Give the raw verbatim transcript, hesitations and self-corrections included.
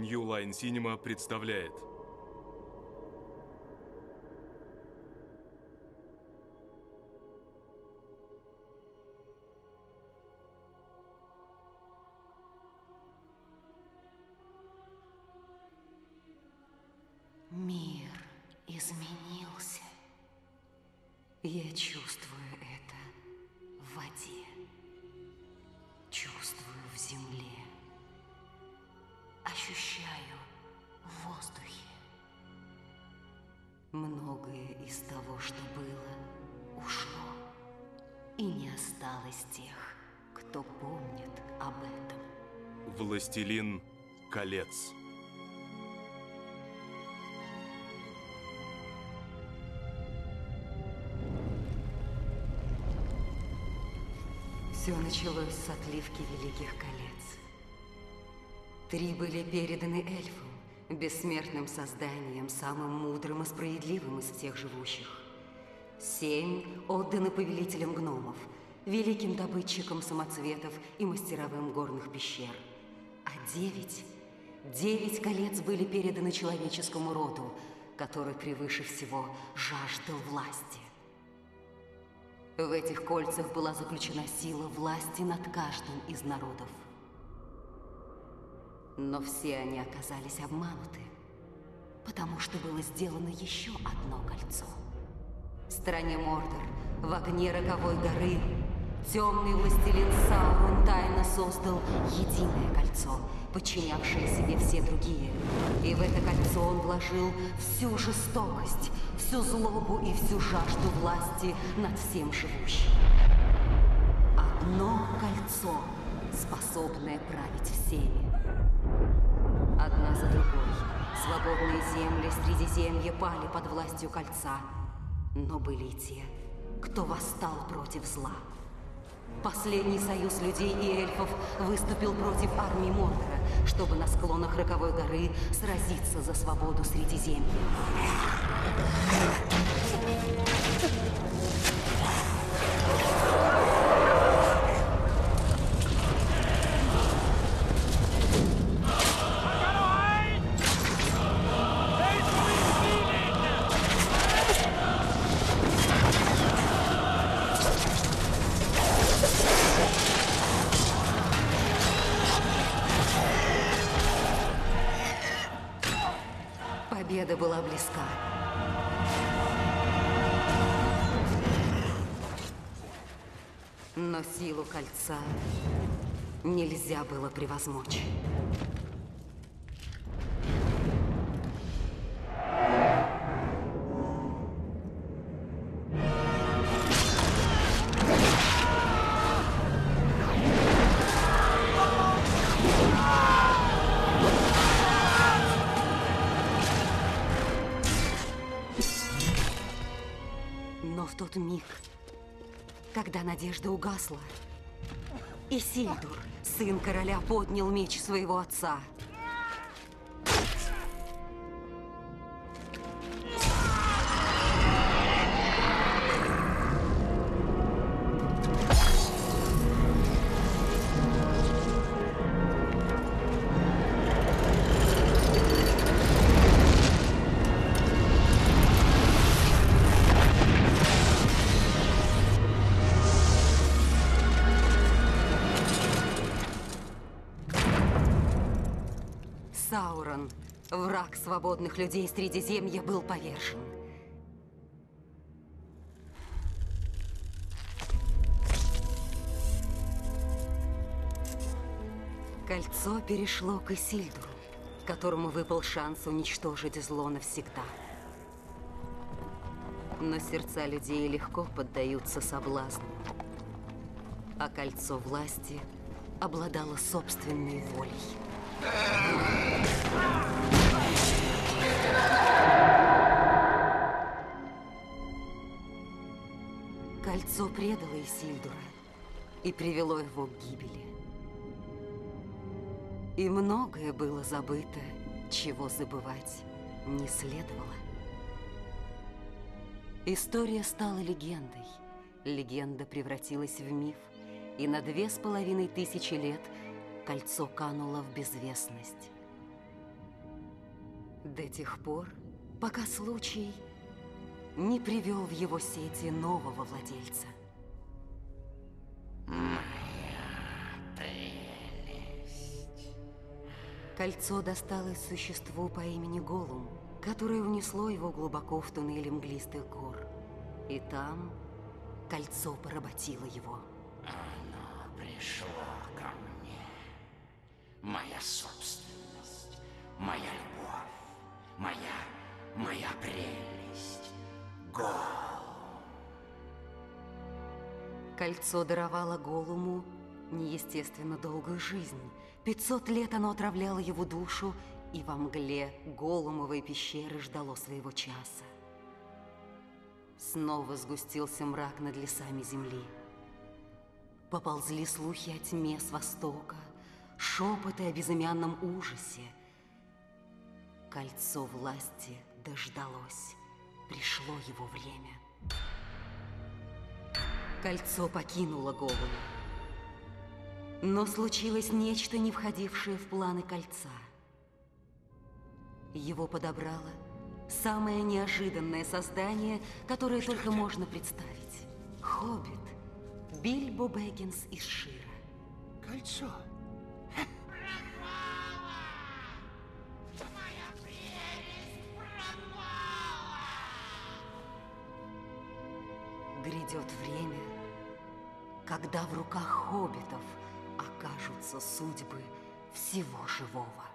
New Line Cinema представляет. Мир изменился. Я чувствую это в воде, чувствую в земле, ощущаю в воздухе. Многое из того, что было, ушло, и не осталось тех, кто помнит об этом. Властелин колец. Все началось с отливки Великих Колец. Три были переданы эльфам, бессмертным созданием, самым мудрым и справедливым из всех живущих. Семь отданы повелителям гномов, великим добытчикам самоцветов и мастеровым горных пещер. А девять, девять колец были переданы человеческому роду, который превыше всего жаждал власти. В этих кольцах была заключена сила власти над каждым из народов. Но все они оказались обмануты, потому что было сделано еще одно кольцо. В стране Мордор, в огне роковой горы, темный властелин Саурон тайно создал единое кольцо, подчинявшее себе все другие. И в это кольцо он вложил всю жестокость, всю злобу и всю жажду власти над всем живущим. Одно кольцо, способное править всеми. Одна за другой свободные земли Средиземья пали под властью кольца. Но были и те, кто восстал против зла. Последний союз людей и эльфов выступил против армии Мордора, чтобы на склонах Роковой горы сразиться за свободу Средиземья. Победа была близка. Но силу кольца нельзя было превозмочь. Но в тот миг, когда надежда угасла, Исильдур, сын короля, поднял меч своего отца. Саурон, враг свободных людей Средиземья, был повержен. Кольцо перешло к Исильдуру, которому выпал шанс уничтожить зло навсегда. Но сердца людей легко поддаются соблазну, а кольцо власти обладало собственной волей. Кольцо предало Исильдура и привело его к гибели. И многое было забыто, чего забывать не следовало. История стала легендой. Легенда превратилась в миф, и на две с половиной тысячи лет кольцо кануло в безвестность. До тех пор, пока случай не привел в его сети нового владельца. Кольцо досталось существу по имени Голум, которое унесло его глубоко в туннеле мглистых гор. И там кольцо поработило его. Оно пришло ко мне. Моя собственность, моя любовь, моя, моя прелесть. Голум. Кольцо даровало Голуму неестественно долгую жизнь. Пятьсот лет оно отравляло его душу, и во мгле Голумовой пещеры ждало своего часа. Снова сгустился мрак над лесами земли. Поползли слухи о тьме с востока, шепоты о безымянном ужасе. Кольцо власти дождалось, пришло его время. Кольцо покинуло Голума. Но случилось нечто, не входившее в планы кольца. Его подобрало самое неожиданное создание, которое Что только это? можно представить. Хоббит Бильбо Бэггинс из Шира. Кольцо. Грядет время, когда в руках хоббитов окажутся судьбы всего живого.